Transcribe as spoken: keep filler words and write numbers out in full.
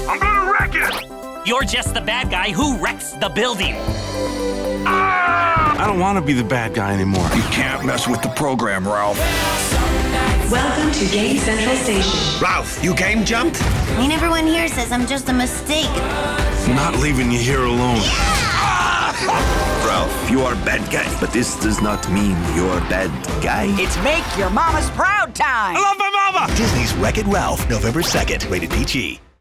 I'm gonna wreck it! You're just the bad guy who wrecks the building. Ah! I don't want to be the bad guy anymore. You can't mess with the program, Ralph. Welcome to Game Central Station. Ralph, you game jumped? I mean, everyone here says I'm just a mistake. I'm not leaving you here alone. Ralph, you are a bad guy, but this does not mean you're a bad guy. It's Make Your Mama's Proud time! I love my mama! Disney's Wreck-It Ralph, November second, rated P G.